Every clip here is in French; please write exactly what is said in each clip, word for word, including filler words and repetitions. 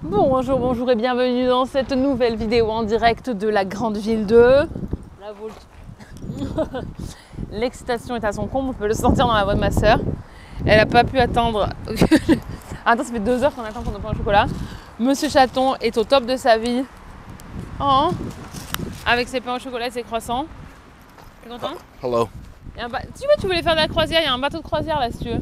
Bonjour, bonjour et bienvenue dans cette nouvelle vidéo en direct de la grande ville de... La Volte. L'excitation est à son comble, on peut le sentir dans la voix de ma soeur. Elle n'a pas pu attendre... Attends, ça fait deux heures qu'on attend pour nos pains au chocolat. Monsieur Chaton est au top de sa vie. Oh, avec ses pains au chocolat et ses croissants. T'es content? Hello. Ba... Tu vois, tu voulais faire de la croisière, il y a un bateau de croisière là si tu veux.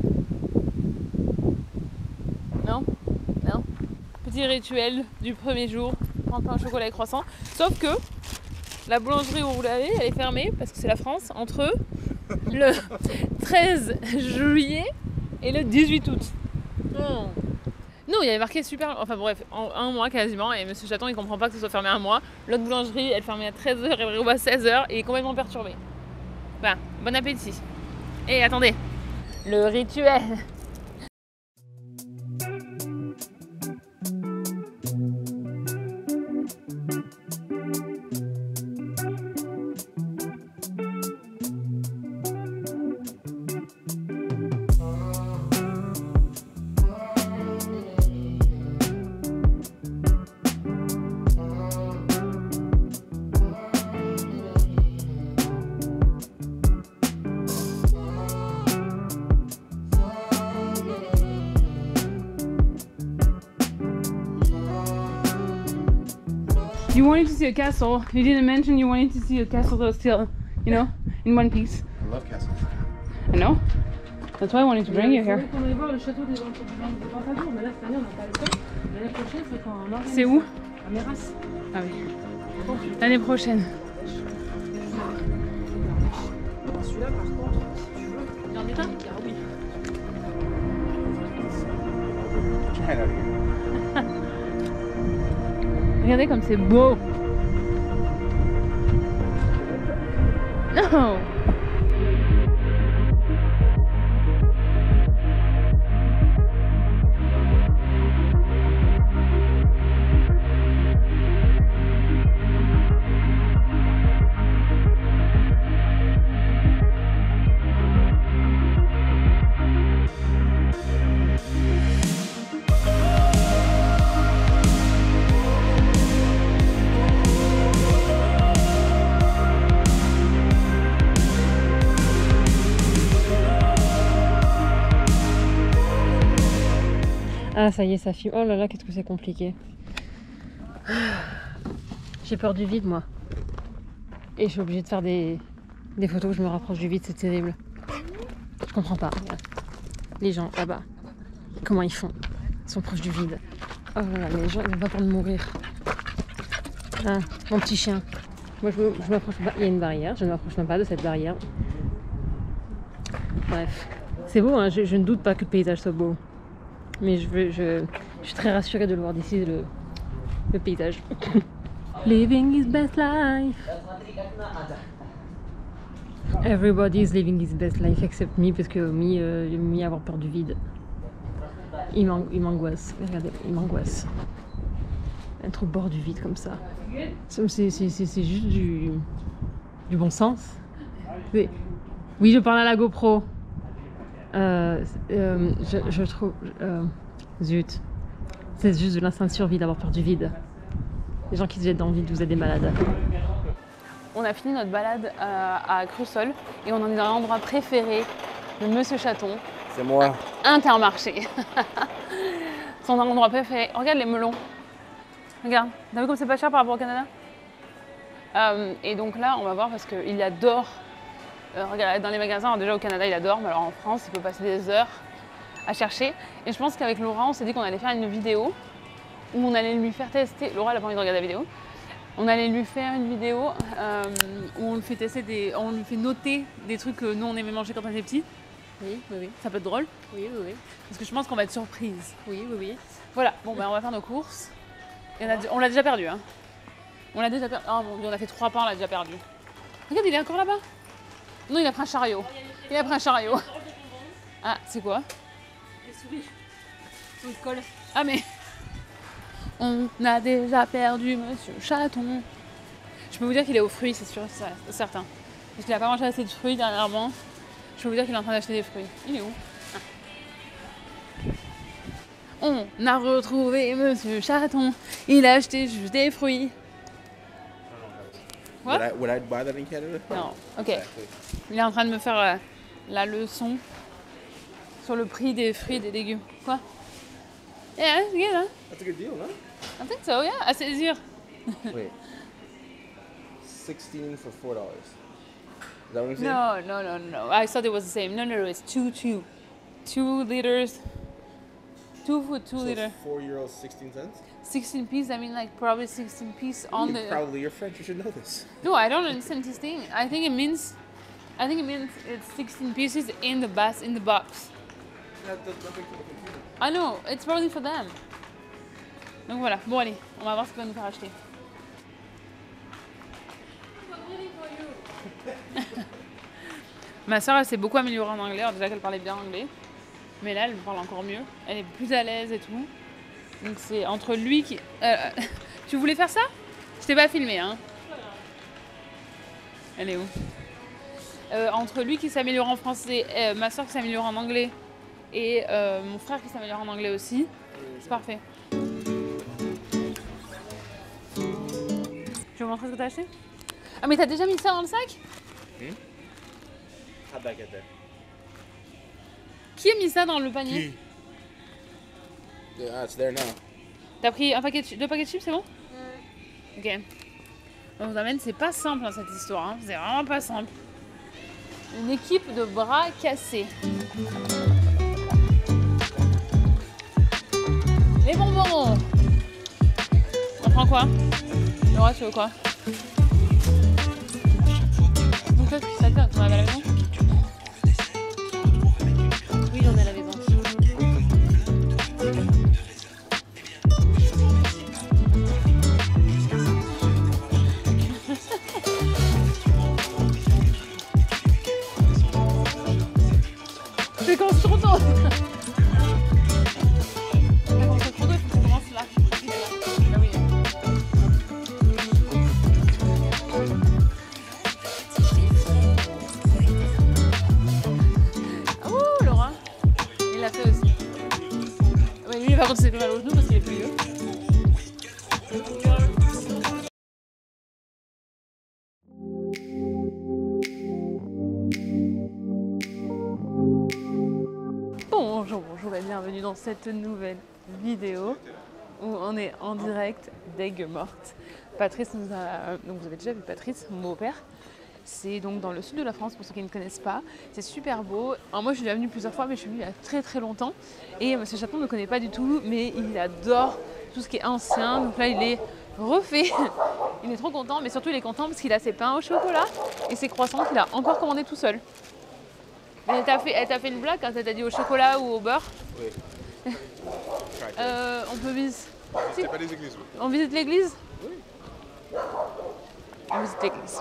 Non? Non? Petit rituel du premier jour, prendre pain au chocolat et croissant. Sauf que la boulangerie où vous l'avez, elle est fermée parce que c'est la France entre le treize juillet et le dix-huit août. Non. Non, il y avait marqué super... Enfin bref, en un mois quasiment, et Monsieur Chaton il comprend pas que ce soit fermé un mois. L'autre boulangerie, elle fermait à treize heures et ouvre à seize heures et il est complètement perturbé. Voilà, bon appétit. Et attendez, le rituel. You wanted to see a castle. You didn't mention you wanted to see a castle that was still, you know, in one piece. I love castles. I know. That's why I wanted to bring you here. C'est où? À Méras. Ah oui. L'année prochaine. Celui-là, par contre, si tu veux, Il en est un? ah oui. Get your hand out of here. Regardez comme c'est beau. Non. Ah ça y est, ça filme. Oh là là, qu'est-ce que c'est compliqué. J'ai peur du vide moi. Et je suis obligée de faire des, des photos où je me rapproche du vide, c'est terrible. Je comprends pas. Regarde. Les gens là-bas, comment ils font? Ils sont proches du vide. Oh là là, les gens ils ont pas peur de mourir. Ah, mon petit chien. Moi je, je m'approche pas. Il y a une barrière, je ne m'approche même pas de cette barrière. Bref. C'est beau, hein, je, je ne doute pas que le paysage soit beau. Mais je, veux, je, je suis très rassurée de le voir d'ici, le, le paysage. Living his best life. Everybody is living his best life except me, parce que me, euh, me avoir peur du vide. Il m'angoisse, regardez, il m'angoisse. Être au bord du vide comme ça. C'est juste du, du bon sens. Oui, je parle à la GoPro. Euh, euh, je, je trouve... Euh, zut. C'est juste de l'instinct de survie d'avoir peur du vide. Les gens qui se jettent dans le vide, vous êtes des malades. On a fini notre balade euh, à Crussol et on en est dans l'endroit préféré de Monsieur Chaton. C'est moi. Intermarché. Son endroit préféré. Regarde les melons. Regarde. T'as vu comme c'est pas cher par rapport au Canada? euh, Et donc là, on va voir parce qu'il adore... Euh, regarde, dans les magasins, alors déjà au Canada il adore, mais alors en France il peut passer des heures à chercher. Et je pense qu'avec Laura on s'est dit qu'on allait faire une vidéo où on allait lui faire tester. Laura elle a pas envie de regarder la vidéo. On allait lui faire une vidéo euh, où on lui fait tester des, on lui fait noter des trucs que nous on aimait manger quand on était petits. Oui, oui, oui. Ça peut être drôle. Oui, oui, oui. Parce que je pense qu'on va être surprise. Oui, oui, oui. Voilà. Bon ben on va faire nos courses. Et on a, on l'a déjà perdu, hein. On l'a déjà perdu. Oh mon Dieu, on a fait trois pains, on l'a déjà perdu. Regarde, il est encore là-bas. Non, il a pris un chariot. Il a pris un chariot. Ah, c'est quoi? Les souris. Ils collent. Ah mais... On a déjà perdu Monsieur Chaton. Je peux vous dire qu'il est aux fruits, c'est sûr, c'est certain. Parce qu'il n'a pas mangé assez de fruits dernièrement. Je peux vous dire qu'il est en train d'acheter des fruits. Il est où? Ah. On a retrouvé Monsieur Chaton. Il a acheté juste des fruits. What? Would I, would I buy that in Canada? Non, ok. Exactly. Il est en train de me faire euh, la leçon sur le prix des fruits et des légumes. Quoi? Yeah, it's good, huh? That's a good deal, no? I think so, yeah. À saisir. Wait. sixteen for four dollars. Is that what I'm saying? No, no, no, no. I thought it was the same. No, no, no. It's two, two. Two liters. Two food, two So liter. four euros, sixteen cents? sixteen piece, I mean like probably sixteen piece on You the... probably, you're French, you should know this. No, I don't understand this thing. I think it means... I think it means it's sixteen pieces in the bas in the box. That does nothing to the computer. I know, it's probably for them. Donc voilà, bon allez, on va voir ce qu'il va nous faire acheter. Ma soeur, elle s'est beaucoup améliorée en anglais, alors déjà qu'elle parlait bien anglais. Mais là, elle parle encore mieux. Elle est plus à l'aise et tout. Donc c'est entre lui qui... Euh, tu voulais faire ça? Je t'ai pas filmé, hein. Elle est où? euh, Entre lui qui s'améliore en français, euh, ma soeur qui s'améliore en anglais et euh, mon frère qui s'améliore en anglais aussi. C'est parfait. Tu veux montrer ce que t'as acheté? Ah mais t'as déjà mis ça dans le sac? Hmm? How'd that get there? Qui a mis ça dans le panier? Yeah, it's there now. T'as pris un paquet de, chi- deux paquets de chips, c'est bon? Ok. On vous amène, c'est pas simple hein, cette histoire, hein. C'est vraiment pas simple. Une équipe de bras cassés. Les bonbons. On prend quoi? Laura, tu veux quoi? Donc toi, tu sais, tu en avais à la maison? Oui, j'en ai à la maison. C'est quand c'est trop tôt. Mais quand c'est trop tôt, il faut qu'on commence là. Ah oui. Oh, Laura. Il l'a fait aussi. Ouais, lui, par contre, c'est plus mal au genou parce qu'il est plus vieux. Bonjour, bonjour et bienvenue dans cette nouvelle vidéo où on est en direct d'Aigues Mortes. Patrice nous a... Donc vous avez déjà vu Patrice, mon beau-père. C'est donc dans le sud de la France pour ceux qui ne connaissent pas. C'est super beau. Alors moi je suis déjà venue plusieurs fois mais je suis venue il y a très très longtemps. Et Monsieur Chaton ne connaît pas du tout mais il adore tout ce qui est ancien. Donc là il est refait. Il est trop content mais surtout il est content parce qu'il a ses pains au chocolat et ses croissants qu'il a encore commandé tout seul. Mais elle t'a fait, elle t'a fait une blague quand elle t'a dit au chocolat ou au beurre. Oui. Euh, on peut visiter. C'est pas des églises, oui. On visite l'église? Oui. On visite l'église.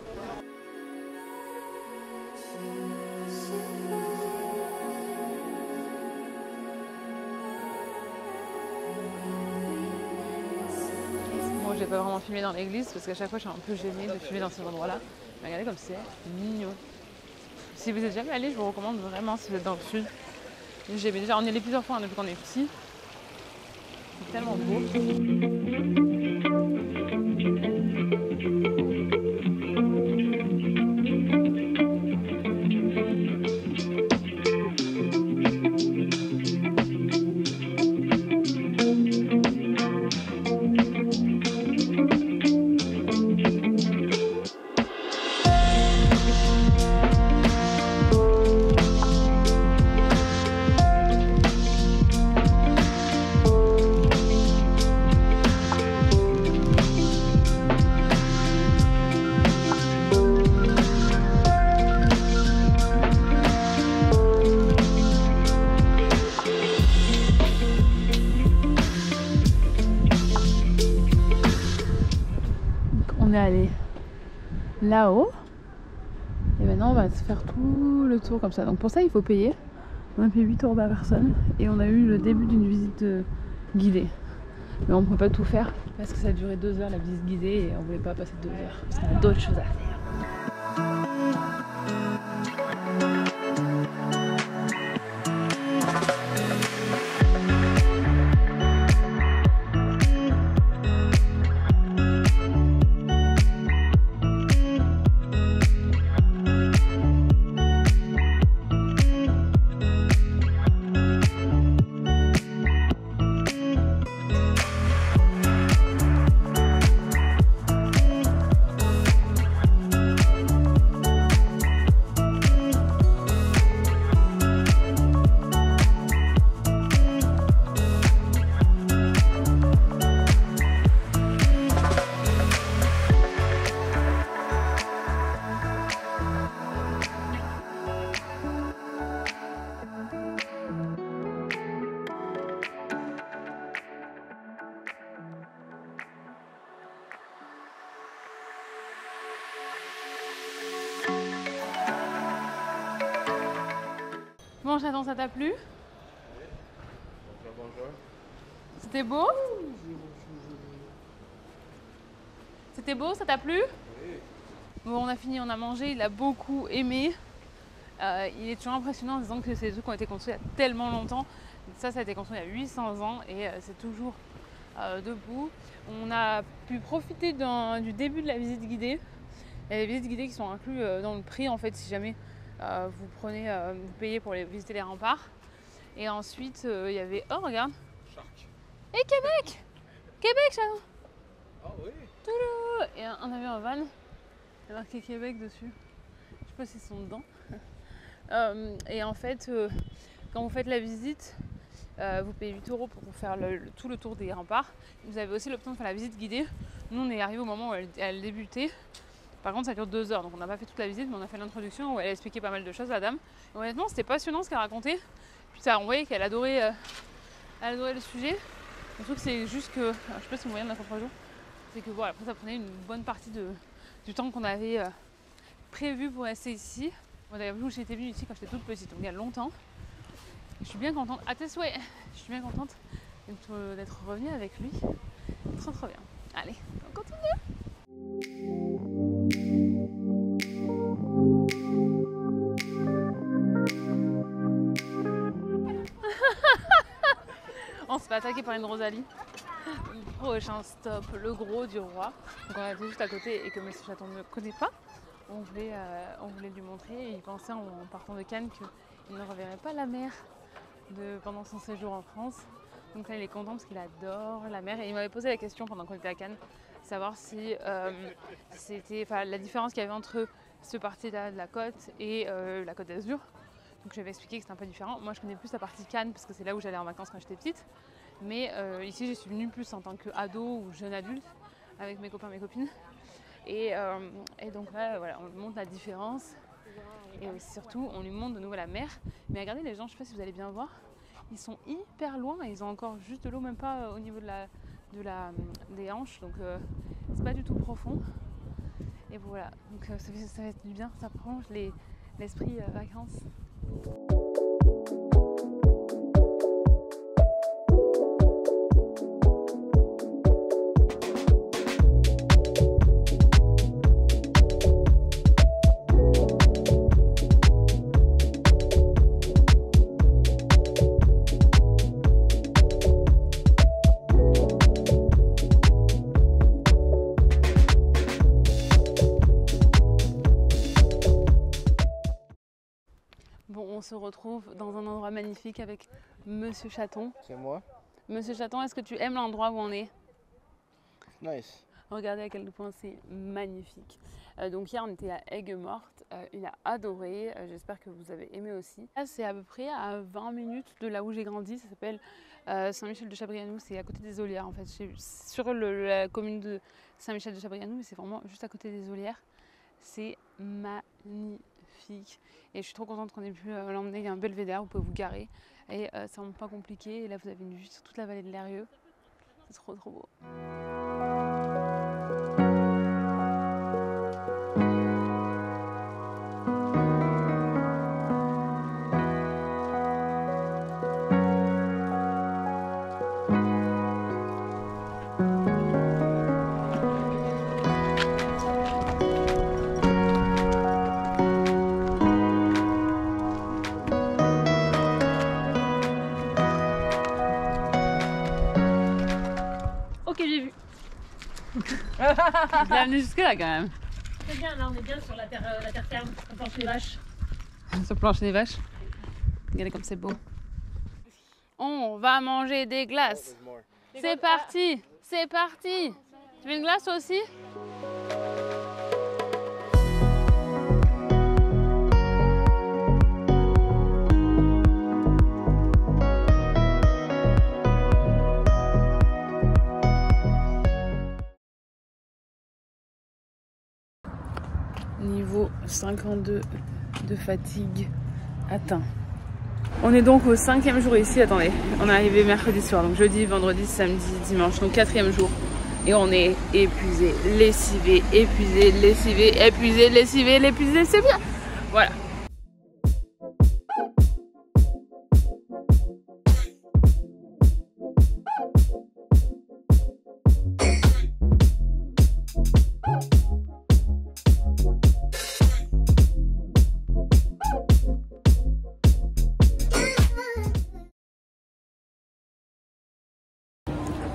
Moi, j'ai pas vraiment filmé dans l'église parce qu'à chaque fois, je suis un peu gênée de filmer dans ces endroits-là. Mais regardez comme c'est mignon. Si vous êtes jamais allé, je vous recommande vraiment si vous êtes dans le sud. J'ai déjà, on y est allé plusieurs fois hein, depuis qu'on est petit. C'est tellement beau. On est allé là-haut et maintenant on va se faire tout le tour comme ça. Donc pour ça il faut payer. On a payé huit euros par personne et on a eu le début d'une visite guidée. Mais on ne peut pas tout faire parce que ça a duré deux heures la visite guidée et on voulait pas passer deux heures parce qu'on a d'autres choses à faire. Chaton, ça t'a plu? Bonjour, bonjour. C'était beau? C'était beau, ça t'a plu? Oui. Bon, on a fini, on a mangé, il a beaucoup aimé. Euh, il est toujours impressionnant en disant que ces trucs ont été construits il y a tellement longtemps. Ça, ça a été construit il y a huit cents ans et euh, c'est toujours euh, debout. On a pu profiter du début de la visite guidée. Il y a des visites guidées qui sont incluses euh, dans le prix en fait si jamais euh, vous prenez, euh, vous payez pour les, visiter les remparts. Et ensuite, euh, il y avait, oh regarde, Shark. et Québec, Québec, Chaton. Ah oui. Toulou. Et on a vu un van, il y a marqué Québec dessus. Je sais pas s'ils sont dedans. euh, et en fait, euh, quand vous faites la visite, euh, vous payez huit euros pour faire le, le, tout le tour des remparts. Vous avez aussi l'option de faire la visite guidée. Nous, on est arrivé au moment où elle, elle débutait. Par contre, ça dure deux heures, donc on n'a pas fait toute la visite, mais on a fait l'introduction où elle expliquait pas mal de choses, la dame. Et honnêtement, c'était passionnant ce qu'elle racontait. Puis ça, on voyait qu'elle adorait, euh, elle adorait le sujet. Le truc, c'est juste que, alors, je sais pas si vous voyez dans la contre-jour, c'est que voilà, après ça prenait une bonne partie de, du temps qu'on avait euh, prévu pour rester ici. Moi d'ailleurs, j'étais venue ici quand j'étais toute petite, donc il y a longtemps. Et je suis bien contente, à tes souhaits, je suis bien contente d'être revenue avec lui. Trop trop bien. Allez, on continue. On se fait attaquer par une Rosalie. Prochain stop, le gros du roi. Donc on était juste à côté et que Monsieur Chaton ne connaît pas. On voulait, euh, on voulait lui montrer et il pensait en partant de Cannes qu'il ne reverrait pas la mer de, pendant son séjour en France. Donc là il est content parce qu'il adore la mer et il m'avait posé la question pendant qu'on était à Cannes, savoir si euh, c'était la différence qu'il y avait entre ce parti-là de la côte et euh, la Côte d'Azur. Donc j'avais expliqué que c'était un peu différent. Moi je connais plus la partie Cannes parce que c'est là où j'allais en vacances quand j'étais petite. Mais euh, ici je suis venue plus en tant qu'ado ou jeune adulte avec mes copains et mes copines. Et, euh, et donc là voilà, on lui montre la différence. Et aussi, surtout on lui montre de nouveau la mer. Mais regardez les gens, je sais pas si vous allez bien voir, ils sont hyper loin et ils ont encore juste de l'eau, même pas au niveau de la, de la, des hanches. Donc euh, c'est pas du tout profond. Et voilà, donc euh, ça, fait, ça va être du bien, ça prolonge l'esprit euh, vacances. On se retrouve dans un endroit magnifique avec Monsieur Chaton. C'est moi. Monsieur Chaton, est-ce que tu aimes l'endroit où on est? Nice. Regardez à quel point c'est magnifique. Euh, donc hier on était à Aigues-Mortes, euh, il a adoré, euh, j'espère que vous avez aimé aussi. Là c'est à peu près à vingt minutes de là où j'ai grandi, ça s'appelle euh, Saint-Michel-de-Chabrianou, c'est à côté des Olières en fait, sur le, la commune de Saint-Michel-de-Chabrianou, mais c'est vraiment juste à côté des Olières. C'est magnifique. Et je suis trop contente qu'on ait pu euh, l'emmener. Il y a un belvédère, vous pouvez vous garer. Et euh, c'est vraiment pas compliqué. Et là, vous avez une vue sur toute la vallée de l'Eyrieux. C'est trop trop beau. Ok, j'ai vu. Je l'ai amené jusque là quand même. C'est bien, là on est bien sur la terre, euh, la terre ferme, on planche les vaches. Se plancher des vaches. Regardez comme c'est beau. On va manger des glaces. C'est parti, c'est parti. Tu veux une glace toi aussi? Niveau cinquante-deux de fatigue atteint. On est donc au cinquième jour ici. Attendez, on est arrivé mercredi soir, donc jeudi, vendredi, samedi, dimanche, donc quatrième jour. Et on est épuisé, lessivé, épuisé, lessivé, épuisé, lessivé, épuisé, c'est bien. Voilà.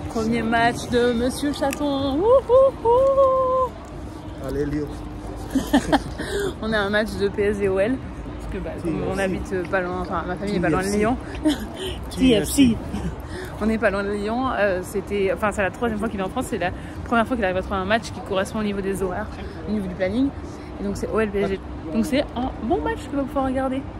Premier match de Monsieur Chaton. Wouhouhou. Allez, Lyon. On a un match de P S G O L. Parce que bah, comme on habite pas loin, enfin ma famille est pas loin de Lyon. T F C. On n'est pas loin de Lyon. Euh, C'était, enfin c'est la troisième fois qu'il est en France. C'est la première fois qu'il arrive à trouver un match qui correspond au niveau des horaires, au niveau du planning. Et donc c'est O L P S G. Donc c'est un bon match que va pouvoir regarder.